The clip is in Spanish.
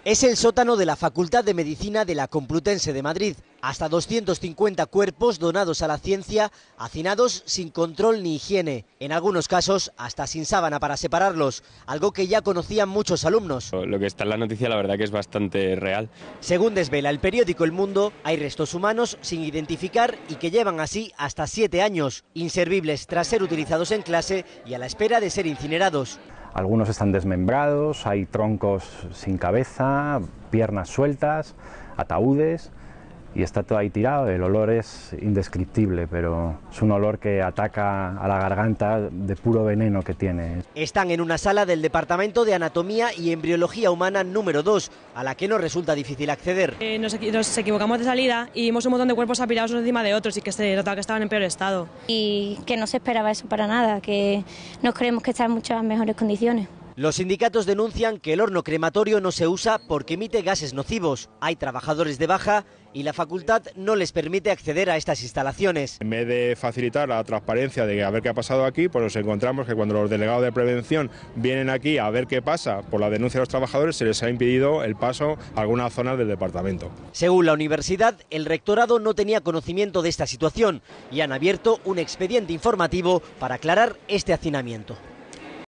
Es el sótano de la Facultad de Medicina de la Complutense de Madrid. Hasta 250 cuerpos donados a la ciencia, hacinados sin control ni higiene. En algunos casos, hasta sin sábana para separarlos, algo que ya conocían muchos alumnos. Lo que está en la noticia, la verdad que es bastante real. Según desvela el periódico El Mundo, hay restos humanos sin identificar y que llevan así hasta 7 años, inservibles tras ser utilizados en clase y a la espera de ser incinerados. Algunos están desmembrados, hay troncos sin cabeza, piernas sueltas, ataúdes y está todo ahí tirado. El olor es indescriptible, pero es un olor que ataca a la garganta de puro veneno que tiene. Están en una sala del Departamento de Anatomía y Embriología Humana número 2, a la que nos resulta difícil acceder. Nos equivocamos de salida y vimos un montón de cuerpos apilados unos encima de otros y que se notaba que estaban en peor estado. Y que no se esperaba eso para nada, que nos creemos que está en muchas mejores condiciones. Los sindicatos denuncian que el horno crematorio no se usa porque emite gases nocivos. Hay trabajadores de baja y la facultad no les permite acceder a estas instalaciones. En vez de facilitar la transparencia de a ver qué ha pasado aquí, pues nos encontramos que cuando los delegados de prevención vienen aquí a ver qué pasa por la denuncia de los trabajadores, se les ha impedido el paso a algunas zonas del departamento. Según la universidad, el rectorado no tenía conocimiento de esta situación y han abierto un expediente informativo para aclarar este hacinamiento.